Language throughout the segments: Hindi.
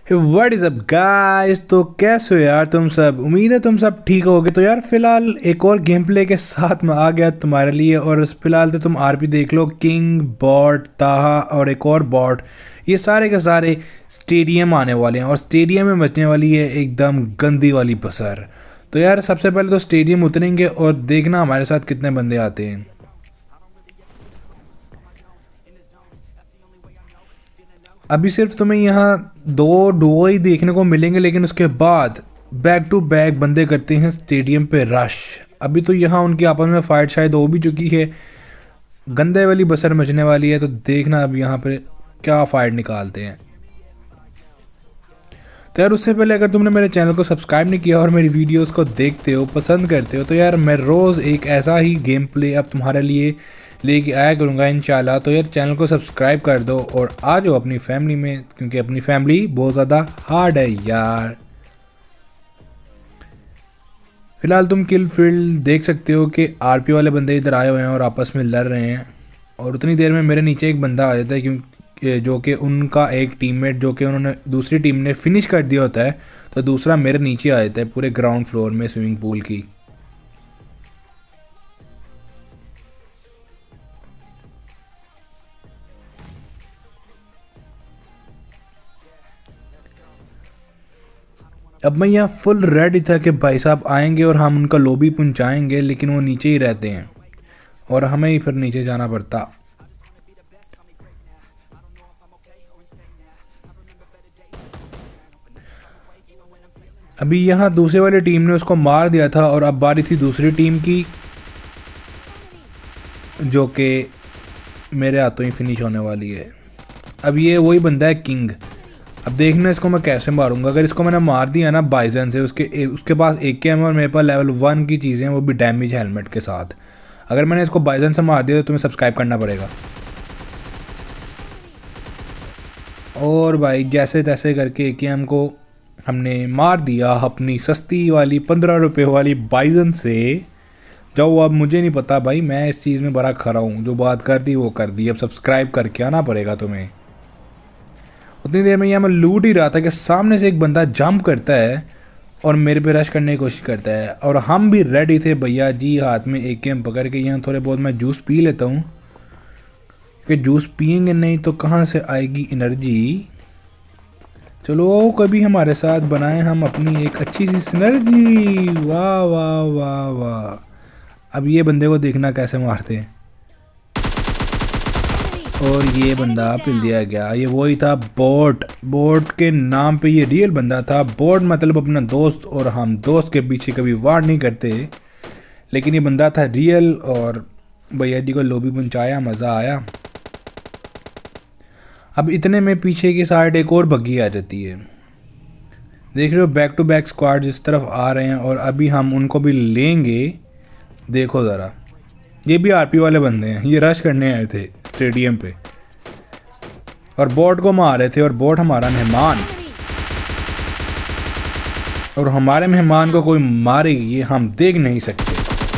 What is up guys. तो कैसे हो यार तुम सब। उम्मीद है तुम सब ठीक होगे। तो यार फिलहाल एक और गेम प्ले के साथ में आ गया तुम्हारे लिए। और फिलहाल तो तुम आरपी देख लो, किंग बॉट ताहा और एक और बॉट, ये सारे के सारे स्टेडियम आने वाले हैं। और स्टेडियम में बचने वाली है एकदम गंदी वाली बसर। तो यार सबसे पहले तो स्टेडियम उतरेंगे और देखना हमारे साथ कितने बंदे आते हैं। अभी सिर्फ तुम्हें यहाँ दो डुओ ही देखने को मिलेंगे, लेकिन उसके बाद बैक टू बैक बंदे करते हैं स्टेडियम पे रश। अभी तो यहाँ उनकी आपस में फाइट शायद हो भी चुकी है, गंदे वाली बसर मचने वाली है। तो देखना अब यहाँ पे क्या फाइट निकालते हैं। तो यार उससे पहले अगर तुमने मेरे चैनल को सब्सक्राइब नहीं किया और मेरी वीडियोस को देखते हो, पसंद करते हो, तो यार मैं रोज़ एक ऐसा ही गेम प्ले अब तुम्हारे लिए लेके आया करूँगा इंशाल्लाह। तो यार चैनल को सब्सक्राइब कर दो और आ जाओ अपनी फैमिली में, क्योंकि अपनी फैमिली बहुत ज़्यादा हार्ड है यार। फिलहाल तुम किल फील्ड देख सकते हो कि आरपी वाले बंदे इधर आए हुए हैं और आपस में लड़ रहे हैं। और उतनी देर में मेरे नीचे एक बंदा आ जाता है, क्योंकि जो कि उनका एक टीममेट जो कि उन्होंने दूसरी टीम ने फिनिश कर दिया होता है, तो दूसरा मेरे नीचे आ जाता है पूरे ग्राउंड फ्लोर में स्विमिंग पूल की। अब मैं यहाँ फुल रेडी था कि भाई साहब आएंगे और हम उनका लॉबी पहुँचाएंगे, लेकिन वो नीचे ही रहते हैं और हमें ही फिर नीचे जाना पड़ता। अभी यहाँ दूसरे वाली टीम ने उसको मार दिया था और अब बारी थी दूसरी टीम की, जो कि मेरे हाथों ही फिनिश होने वाली है। अब ये वही बंदा है किंग। अब देखना इसको मैं कैसे मारूंगा। अगर इसको मैंने मार दिया ना बाइजन से, उसके पास एक के और मेरे पास लेवल 1 की चीज़ें, वो भी डैमेज हेलमेट के साथ। अगर मैंने इसको बाइजन से मार दिया तो तुम्हें सब्सक्राइब करना पड़ेगा। और भाई जैसे तैसे करके AKM को हमने मार दिया अपनी सस्ती वाली 15 रुपये वाली बाइजन से। जाओ, अब मुझे नहीं पता भाई, मैं इस चीज़ में बड़ा खरा हूँ। जो बात कर दी वो कर दी। अब सब्सक्राइब करके आना पड़ेगा तुम्हें। उतनी देर में यहाँ मैं लूट ही रहा था कि सामने से एक बंदा जंप करता है और मेरे पे रश करने की कोशिश करता है। और हम भी रेडी थे भैया जी, हाथ में AKM पकड़ के। यहाँ थोड़े बहुत मैं जूस पी लेता हूँ, क्योंकि जूस पियेंगे नहीं तो कहाँ से आएगी एनर्जी। चलो कभी हमारे साथ बनाएं हम अपनी एक अच्छी सी सिनर्जी। वाह वाह वाह वाह। अब ये बंदे को देखना कैसे मारते हैं। और ये बंदा पिल दिया गया। ये वही था बॉट। बॉट के नाम पे ये रियल बंदा था। बॉट मतलब अपना दोस्त, और हम दोस्त के पीछे कभी वार नहीं करते, लेकिन ये बंदा था रियल। और भैया जी को लॉबी पहुंचाया, मज़ा आया। अब इतने में पीछे की साइड एक और बग्गी आ जाती है। देख रहे हो बैक टू बैक स्क्वाड जिस तरफ आ रहे हैं, और अभी हम उनको भी लेंगे। देखो ज़रा, ये भी आरपी वाले बंदे हैं। ये रश करने आए थे स्टेडियम पे और बॉट को मार रहे थे। और बॉट हमारा मेहमान, और हमारे मेहमान को कोई मारेगी ये हम देख नहीं सकते।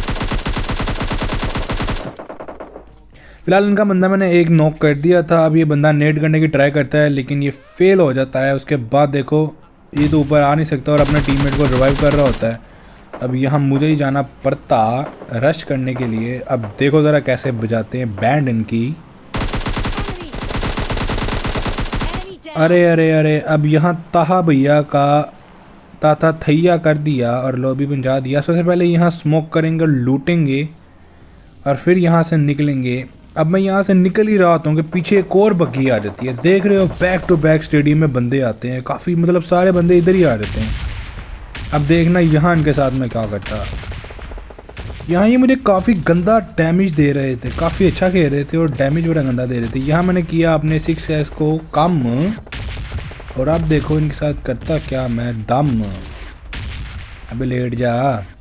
फिलहाल इनका बंदा मैंने एक नॉक कर दिया था। अब ये बंदा नेट करने की ट्राई करता है, लेकिन ये फेल हो जाता है। उसके बाद देखो ये तो ऊपर आ नहीं सकता और अपने टीममेट को रिवाइव कर रहा होता है। अब यहाँ मुझे ही जाना पड़ता रश करने के लिए। अब देखो ज़रा कैसे बजाते हैं बैंड इनकी। अरे अरे अरे, अब यहाँ ताहा भैया का ताता थैया कर दिया और लॉबी पहुंचा दिया। सबसे पहले यहाँ स्मोक करेंगे, लूटेंगे और फिर यहाँ से निकलेंगे। अब मैं यहाँ से निकल ही रहा हूँ कि पीछे एक और बग्गी आ जाती है। देख रहे हो बैक टू बैक स्टेडियम में बंदे आते हैं काफ़ी, मतलब सारे बंदे इधर ही आ जाते हैं। अब देखना यहाँ इनके साथ में क्या करता। यहाँ ये मुझे काफ़ी गंदा डैमेज दे रहे थे, काफ़ी अच्छा खेल रहे थे और डैमेज बड़ा गंदा दे रहे थे। यहाँ मैंने किया अपने 6S को कम, और अब देखो इनके साथ करता क्या मैं दम। अबे लेट जा।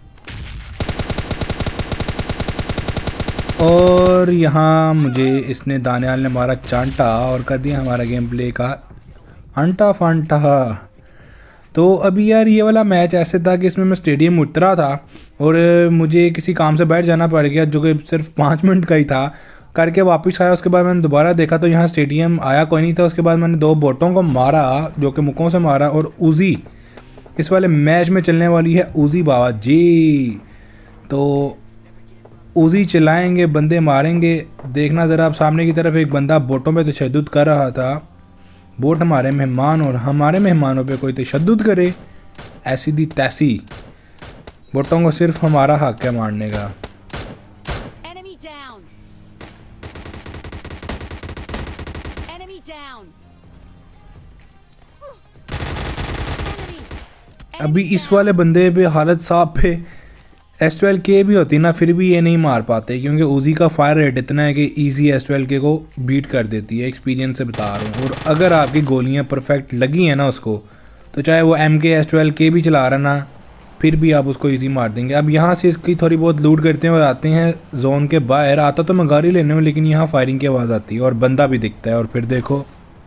और यहाँ मुझे इसने दानियाल ने मारा चांटा और कर दिया हमारा गेम प्ले का अंटा फांटा। तो अभी यार ये वाला मैच ऐसे था कि इसमें मैं स्टेडियम उतरा था और मुझे किसी काम से बैठ जाना पड़ गया, जो कि सिर्फ 5 मिनट का ही था। करके वापस आया। उसके बाद मैंने दोबारा देखा तो यहाँ स्टेडियम आया कोई नहीं था। उसके बाद मैंने 2 बोटों को मारा जो कि मुक्कों से मारा। और उजी इस वाले मैच में चलने वाली है उजी बाबा जी। तो उजी चलाएंगे, बंदे मारेंगे। देखना ज़रा आप सामने की तरफ एक बंदा बोटों पे तशद्दुद कर रहा था। बोट हमारे मेहमान और हमारे मेहमानों पे कोई तशद्दुद करे ऐसी दी तैसी। बोटों को सिर्फ हमारा हक है मारने का। अभी इस वाले बंदे पे हालत साहब पे S12K भी होती ना फिर भी ये नहीं मार पाते, क्योंकि उजी का फायर रेट इतना है कि इजी S12K को बीट कर देती है। एक्सपीरियंस से बता रहा हूँ। और अगर आपकी गोलियाँ परफेक्ट लगी हैं ना उसको, तो चाहे वो MK S12K भी चला रहा ना, फिर भी आप उसको इजी मार देंगे। अब यहाँ से इसकी थोड़ी बहुत लूट करते हैं और आते हैं जोन के बाहर। आता तो मैं गाड़ी लेने हूँ, लेकिन यहाँ फायरिंग की आवाज़ आती है और बंदा भी दिखता है। और फिर देखो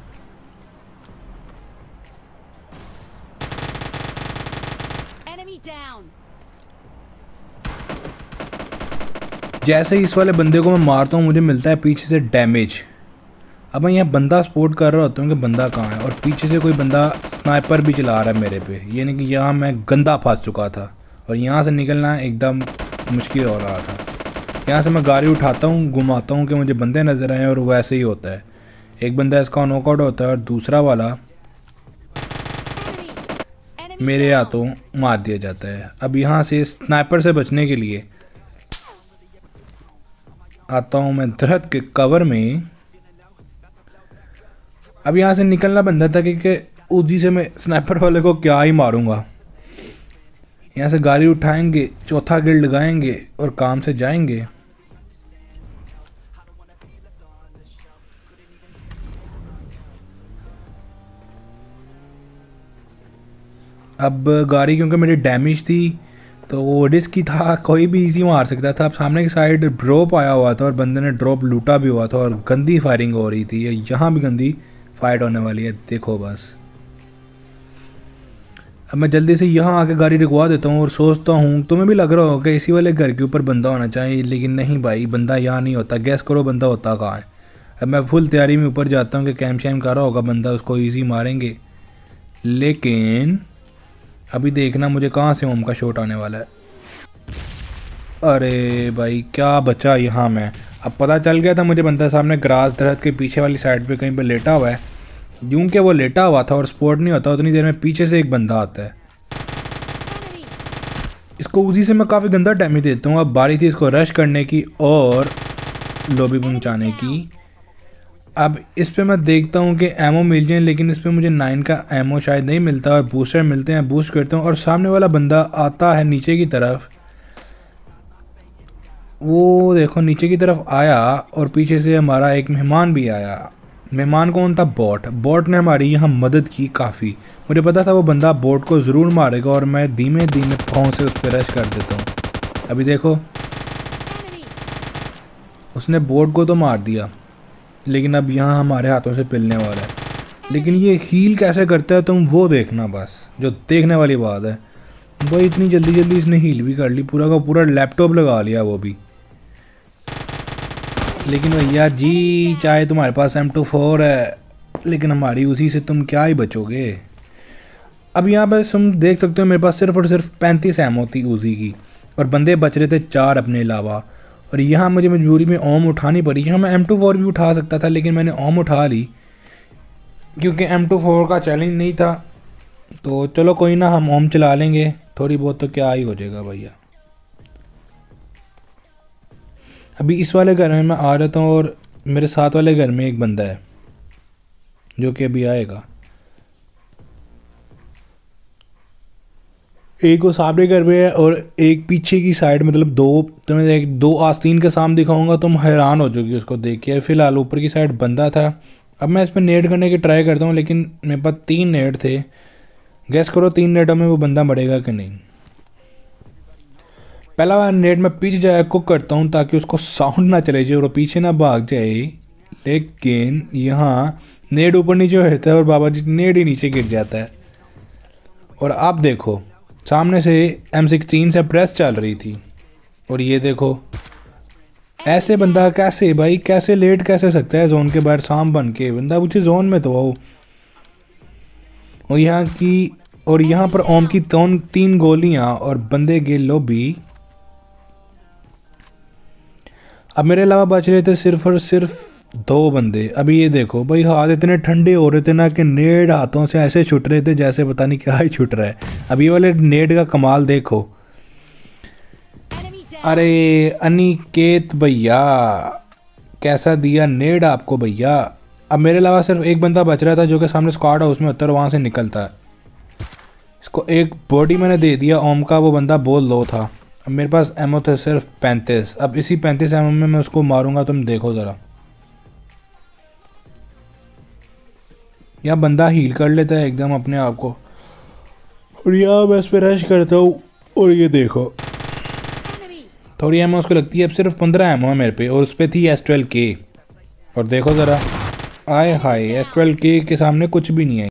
जैसे ही इस वाले बंदे को मैं मारता हूँ मुझे मिलता है पीछे से डैमेज। अब मैं यहाँ बंदा सपोर्ट कर रहा होता हूँ कि बंदा कहाँ है, और पीछे से कोई बंदा स्नाइपर भी चला रहा है मेरे पे। यानी कि यहाँ मैं गंदा फंस चुका था और यहाँ से निकलना एकदम मुश्किल हो रहा था। यहाँ से मैं गाड़ी उठाता हूँ, घुमाता हूँ कि मुझे बंदे नज़र आए, और वैसे ही होता है। एक बंदा इसका नॉकआउट होता है और दूसरा वाला मेरे हाथों मार दिया जाता है। अब यहाँ से स्नाइपर से बचने के लिए आता हूँ मैं दरख्त के कवर में। अब यहाँ से निकलना बनता था कि उजी से मैं स्नाइपर वाले को क्या ही मारूंगा। यहाँ से गाड़ी उठाएंगे, चौथा गिल्ड लगाएंगे और काम से जाएंगे। अब गाड़ी क्योंकि मेरी डैमेज थी तो वो रिस्क ही था, कोई भी इजी मार सकता था। अब सामने की साइड ड्रॉप आया हुआ था और बंदे ने ड्रॉप लूटा भी हुआ था और गंदी फायरिंग हो रही थी। यहाँ भी गंदी फाइट होने वाली है, देखो बस। अब मैं जल्दी से यहाँ आके गाड़ी रुकवा देता हूँ और सोचता हूँ तुम्हें भी लग रहा होगा कि इसी वाले घर के ऊपर बंदा होना चाहिए, लेकिन नहीं भाई, बंदा यहाँ नहीं होता। गैस करो बंदा होता कहाँ है। अब मैं फुल तैयारी में ऊपर जाता हूँ कि कैम शैम कर रहा होगा बंदा, उसको ईजी मारेंगे। लेकिन अभी देखना मुझे कहाँ से ओम का शॉट आने वाला है। अरे भाई क्या बचा यहाँ मैं। अब पता चल गया था मुझे बंदा सामने ग्रास दरख्त के पीछे वाली साइड पे कहीं पे लेटा हुआ है। यूं कि वो लेटा हुआ था और स्पॉट नहीं होता उतनी देर में पीछे से एक बंदा आता है। इसको उसी से मैं काफ़ी गंदा डैमेज देता हूँ। अब बारी थी इसको रश करने की और लॉबी पहुँचाने की। अब इस पे मैं देखता हूँ कि एमओ मिल जाए, लेकिन इस पे मुझे 9 का एमओ शायद नहीं मिलता और बूस्टर मिलते हैं। बूस्ट करता हूँ और सामने वाला बंदा आता है नीचे की तरफ। वो देखो नीचे की तरफ आया और पीछे से हमारा एक मेहमान भी आया। मेहमान कौन था? बॉट। बॉट ने हमारी यहाँ मदद की काफ़ी। मुझे पता था वो बंदा बॉट को ज़रूर मारेगा और मैं धीमे धीमे पाँव से उस पर रश कर देता हूँ। अभी देखो उसने बॉट को तो मार दिया, लेकिन अब यहाँ हमारे हाथों से पिलने वाला है। लेकिन ये हील कैसे करता है तुम वो देखना बस, जो देखने वाली बात है। भाई इतनी जल्दी जल्दी इसने हील भी कर ली, पूरा का पूरा लैपटॉप लगा लिया वो भी। लेकिन भैया जी चाहे तुम्हारे पास M24 है, लेकिन हमारी उसी से तुम क्या ही बचोगे। अब यहाँ पर तुम देख सकते हो मेरे पास सिर्फ और सिर्फ 35 एमओ थी उजी की और बंदे बच रहे थे 4 अपने अलावा। और यहाँ मुझे मजबूरी में ओम उठानी पड़ी। यहाँ मैं M24 भी उठा सकता था, लेकिन मैंने ओम उठा ली क्योंकि M24 का चैलेंज नहीं था। तो चलो कोई ना, हम ओम चला लेंगे थोड़ी बहुत, तो क्या ही हो जाएगा भैया। अभी इस वाले घर में मैं आ रहता हूँ और मेरे साथ वाले घर में एक बंदा है जो कि अभी आएगा। एक वो सामने घर में है और एक पीछे की साइड, मतलब दो आस्तीन के सामने दिखाऊंगा, तुम हैरान हो जाओगी उसको देख के। फिलहाल ऊपर की साइड बंदा था। अब मैं इस पर नेट करने की ट्राई करता हूँ, लेकिन मेरे पास 3 नेट थे। गैस करो 3 नेटों में वो बंदा मरेगा कि नहीं। पहला नेट में पीछे जाए कुक करता हूँ ताकि उसको साउंड ना चले जाए और पीछे ना भाग जाए। लेकिन यहाँ नेट ऊपर नीचे होता है और बाबा जी नेट ही नीचे गिर जाता है। और आप देखो सामने से M16 से प्रेस चल रही थी और ये देखो ऐसे बंदा कैसे भाई, कैसे लेट कैसे सकता है जोन के बाहर सांप बन के? बंदा मुझे जोन में तो आओ। और यहाँ पर ओम की 3 गोलियां और बंदे के लॉबी। अब मेरे अलावा बच रहे थे सिर्फ और सिर्फ 2 बंदे। अभी ये देखो भाई, हाथ इतने ठंडे हो रहे थे ना कि नेड हाथों से ऐसे छुट रहे थे जैसे पता नहीं क्या ही छुट रहा है। अब ये वाले नेड का कमाल देखो। अरे अनिकेत भैया, कैसा दिया नेड आपको भैया। अब मेरे अलावा सिर्फ एक बंदा बच रहा था जो कि सामने स्क्वाड हाउस में होता है, वहाँ से निकलता है। इसको एक बॉडी मैंने दे दिया ओम का, वो बंदा बहुत लो था। अब मेरे पास एमओ थे सिर्फ 35। अब इसी 35 एमओ में मैं उसको मारूंगा, तुम देखो ज़रा। या बंदा हील कर लेता है एकदम अपने आप को, और यहाँ मैं इस पर रश करता हूँ। और ये देखो थोड़ी एमओ उसको लगती है। अब सिर्फ 15 एमओ है मेरे पे, और उस पर थी S12K। और देखो ज़रा, आए हाय, S12K के सामने कुछ भी नहीं है।